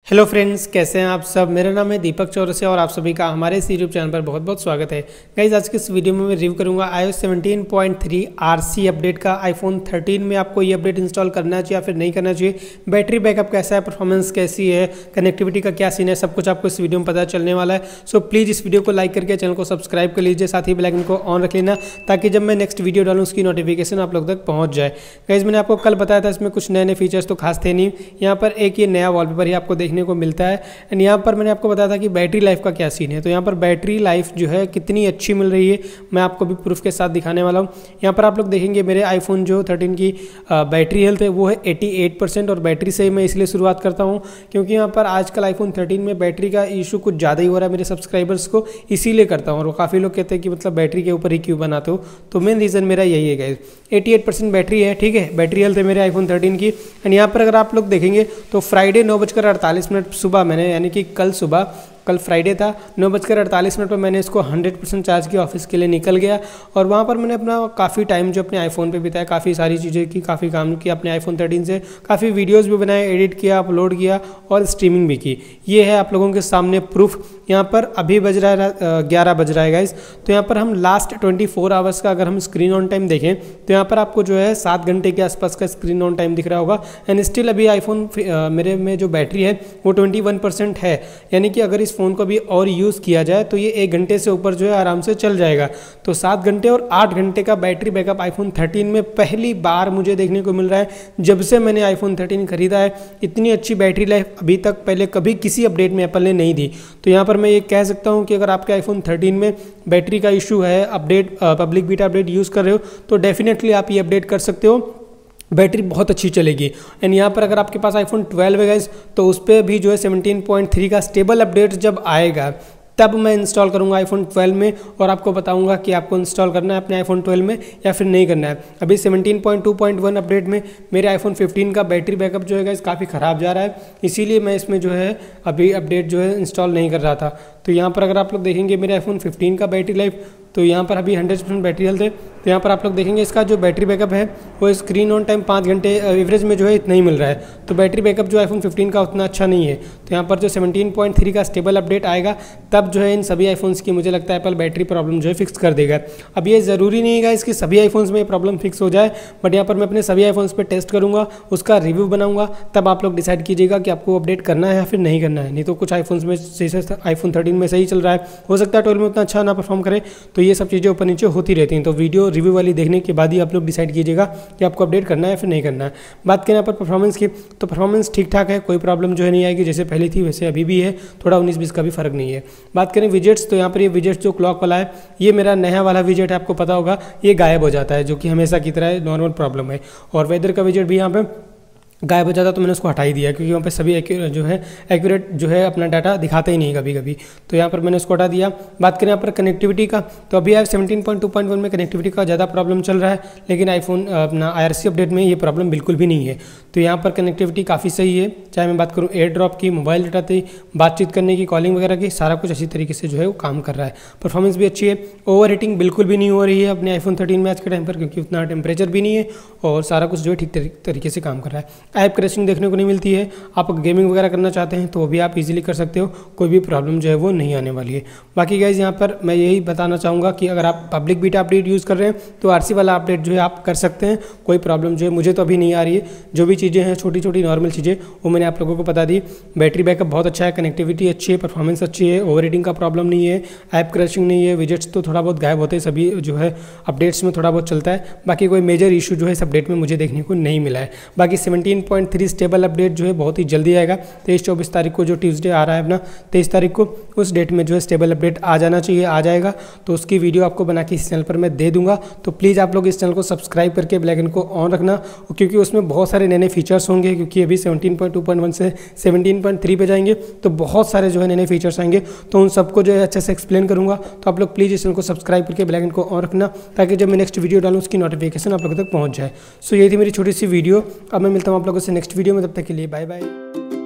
Hello friends, कैसे हैं आप सब। मेरा नाम है दीपक चौरसिया और आप सभी का हमारे इस यूट्यूब चैनल पर बहुत बहुत स्वागत है। गाइज, आज के इस वीडियो में मैं रिव्यू करूंगा iOS 17.3 RC अपडेट का। आईफोन 13 में आपको ये अपडेट इंस्टॉल करना चाहिए या फिर नहीं करना चाहिए, बैटरी बैकअप कैसा है, परफॉर्मेंस कैसी है, कनेक्टिविटी का क्या सीन है, सब कुछ आपको इस वीडियो में पता चलने वाला है। सो प्लीज़ इस वीडियो को लाइक करके चैनल को सब्सक्राइब कर लीजिए, साथ ही बेल आइकन को ऑन रख लेना ताकि जब मैं नेक्स्ट वीडियो डालूँ उसकी नोटिफिकेशन आप लोग तक पहुँच जाए। गाइज, मैंने आपको कल बताया था इसमें कुछ नए नए फीचर्स तो खास थे नहीं। यहाँ पर एक ये नया वॉलपेपर ही आपको देखने को मिलता है। एंड यहाँ पर मैंने आपको बताया था कि बैटरी लाइफ का क्या सीन है, तो यहाँ पर बैटरी लाइफ जो है कितनी अच्छी मिल रही है मैं आपको भी प्रूफ के साथ दिखाने वाला हूँ। यहाँ पर आप लोग देखेंगे मेरे आईफोन जो 13 की बैटरी हेल्थ है वो है 88%। और बैटरी से मैं इसलिए शुरुआत करता हूँ क्योंकि यहाँ पर आजकल आईफोन 13 में बैटरी का इशू कुछ ज़्यादा ही हो रहा है मेरे सब्सक्राइबर्स को, इसीलिए करता हूँ। और काफ़ी लोग कहते हैं कि मतलब बैटरी के ऊपर ही क्यों बनाते हो, तो मेन रीज़न मेरा यही है गाइस। 88% बैटरी है, ठीक है, बैटरी हेल्थ है मेरे आईफोन 13 की। एंड यहाँ पर अगर आप लोग देखेंगे तो फ्राइडे 9:48 सुबह मैंने, यानी कि कल फ्राइडे था, 9:48 पर मैंने इसको 100% चार्ज किया, ऑफिस के लिए निकल गया। और वहाँ पर मैंने अपना काफ़ी टाइम जो अपने आईफोन पे बिताया, काफ़ी सारी चीज़ें की, काफ़ी काम किया अपने आईफोन 13 से, काफ़ी वीडियोस भी बनाए, एडिट किया, अपलोड किया और स्ट्रीमिंग भी की। ये है आप लोगों के सामने प्रूफ। यहाँ पर अभी बज रहा है 11 बज रहा है गाइस। तो यहाँ पर हम लास्ट 24 आवर्स का अगर हम स्क्रीन ऑन टाइम देखें तो यहाँ पर आपको जो है 7 घंटे के आसपास का स्क्रीन ऑन टाइम दिख रहा होगा। एंड स्टिल अभी आईफोन मेरे में जो बैटरी है वो 21% है, यानी कि अगर इस फ़ोन को भी और यूज़ किया जाए तो ये 1 घंटे से ऊपर जो है आराम से चल जाएगा। तो 7 घंटे और 8 घंटे का बैटरी बैकअप आईफोन 13 में पहली बार मुझे देखने को मिल रहा है जब से मैंने आईफोन 13 खरीदा है। इतनी अच्छी बैटरी लाइफ अभी तक पहले कभी किसी अपडेट में एप्पल ने नहीं दी। तो यहाँ पर मैं ये कह सकता हूँ कि अगर आपके आईफोन 13 में बैटरी का इशू है, update public beta update use कर रहे हो तो डेफिनेटली आप ये अपडेट कर सकते हो, बैटरी बहुत अच्छी चलेगी। एंड यहाँ पर अगर आपके पास आईफोन 12 है गाइस तो उस पर भी जो है 17.3 का स्टेबल अपडेट जब आएगा तब मैं इंस्टॉल करूंगा आईफोन 12 में और आपको बताऊंगा कि आपको इंस्टॉल करना है अपने आईफोन 12 में या फिर नहीं करना है। अभी 17.2.1 अपडेट में मेरे आईफोन 15 का बैटरी बैकअप जो है गाइस काफ़ी ख़राब जा रहा है, इसीलिए मैं इसमें जो है अभी अपडेट जो है इंस्टॉल नहीं कर रहा था। तो यहाँ पर अगर आप लोग देखेंगे मेरे आईफोन 15 का बैटरी लाइफ, तो यहाँ पर अभी 100% बैटरी हेल्थ है। तो यहाँ पर आप लोग देखेंगे इसका जो बैटरी बैकअप है वो स्क्रीन ऑन टाइम 5 घंटे एवरेज में जो है इतना ही मिल रहा है। तो बैटरी बैकअप जो आईफोन 15 का उतना अच्छा नहीं है। तो यहाँ पर जो 17.3 का स्टेबल अपडेट आएगा तब जो है इन सभी आईफोन्स की मुझे लगता है एप्पल बैटरी प्रॉब्लम जो है फिक्स कर देगा। अब ये ज़रूरी नहीं है इसकी सभी आईफोन्स में ये प्रॉब्लम फिक्स हो जाए, बट यहाँ पर मैं अपने सभी आईफोन्स पर टेस्ट करूँगा, उसका रिव्यू बनाऊँगा, तब आप लोग डिसाइड कीजिएगा कि आपको अपडेट करना है या फिर नहीं करना है। नहीं तो कुछ आईफोन्स में जैसे आईफोन 13 में सही चल रहा है, हो सकता है 12 में उतना अच्छा ना परफॉर्म करे। तो ये सब चीज़ें ऊपर नीचे होती रहती हैं। तो वीडियो रिव्यू वाली देखने के बाद ही आप लोग डिसाइड कीजिएगा कि आपको अपडेट करना है या फिर नहीं करना है। बात करें यहाँ पर परफॉर्मेंस की, तो परफॉर्मेंस ठीक ठाक है, कोई प्रॉब्लम जो है नहीं आएगी, जैसे पहले थी वैसे अभी भी है, थोड़ा 19-20 का भी फर्क नहीं है। बात करें विजेट्स, तो यहाँ पर ये विजेट्स जो क्लॉक वाला है ये मेरा नया वाला विजेट है, आपको पता होगा ये गायब हो जाता है, जो कि हमेशा की तरह नॉर्मल प्रॉब्लम है। और वेदर का विजेट भी यहाँ पर गायब हो जाता तो मैंने उसको हटा ही दिया क्योंकि वहाँ पे सभी एक्यूरेट जो है अपना डाटा दिखाते ही नहीं कभी कभी, तो यहाँ पर मैंने उसको हटा दिया। बात करें यहाँ पर कनेक्टिविटी का, तो अभी 17.2.1 में कनेक्टिविटी का ज़्यादा प्रॉब्लम चल रहा है, लेकिन आईफोन अपना IRC अपडेट में ये प्रॉब्लम बिल्कुल भी नहीं है। तो यहाँ पर कनेक्टिविटी काफ़ी सही है, चाहे मैं बात करूँ एयर ड्रॉप की, मोबाइल डाटा की, बातचीत करने की, कॉलिंग वगैरह की, सारा कुछ अच्छी तरीके से जो है वो काम कर रहा है। परफॉर्मेंस भी अच्छी है, ओवर हीटिंग बिल्कुल भी नहीं हो रही है अपने आईफोन 13 में आज के टाइम पर, क्योंकि उतना टेम्परेचर भी नहीं है और सारा कुछ जो है ठीक तरीके से काम कर रहा है। ऐप क्रैशिंग देखने को नहीं मिलती है, आप गेमिंग वगैरह करना चाहते हैं तो वो भी आप इजीली कर सकते हो, कोई भी प्रॉब्लम जो है वो नहीं आने वाली है। बाकी गाइज यहाँ पर मैं यही बताना चाहूँगा कि अगर आप पब्लिक बीटा अपडेट यूज़ कर रहे हैं तो RC वाला अपडेट जो है आप कर सकते हैं, कोई प्रॉब्लम जो है मुझे तो अभी नहीं आ रही है। जो भी चीज़ें हैं छोटी छोटी नॉर्मल चीज़ें वो मैंने आप लोगों को बता दी। बैटरी बैकअप बहुत अच्छा है, कनेक्टिविटी अच्छी है, परफॉर्मेंस अच्छी है, ओवर हीटिंग का प्रॉब्लम नहीं है, ऐप क्रैशिंग नहीं है, विजेट्स तो थोड़ा बहुत गायब होते हैं, सभी जो है अपडेट्स में थोड़ा बहुत चलता है। बाकी कोई मेजर इशू जो है इस अपडेट में मुझे देखने को नहीं मिला है। बाकी 17.3 स्टेबल अपडेट जो है बहुत ही जल्दी आएगा, 23-24 तारीख को जो ट्यूसडे आ रहा है अपना 23 तारीख को, उस डेट में जो है स्टेबल अपडेट आ जाना चाहिए, आ जाएगा। तो उसकी वीडियो आपको बना के इस चैनल पर मैं दे दूंगा। तो प्लीज़ आप लोग इस चैनल को सब्सक्राइब करके बेल आइकन को ऑन रखना, क्योंकि उसमें बहुत सारे नए नए फीचर्स होंगे, क्योंकि अभी 17.2.1 से 17.3 पे जाएंगे तो बहुत सारे जो है नए नए फीचर्स आएंगे, तो उन सबको जो है अच्छे से एक्सप्लेन करूँगा। तो आप लोग प्लीज़ इस चैनल को सब्सक्राइब करके बेल आइकन को ऑन रखना ताकि जब मैं नेक्स्ट वीडियो डालूँ उसकी नोटिफिकेशन आप लोग तक पहुँच जाए। सो ये थी मेरी छोटी सी वीडियो, अब मैं मिलता हूँ आप लोगों से नेक्स्ट वीडियो में, तब तक के लिए बाय बाय।